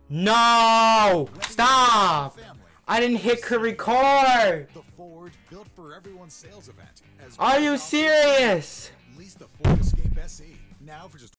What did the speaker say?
No! Stop! I didn't hit record! The Ford built for everyone sales event. Are you serious? Lease the Ford Escape SE now for just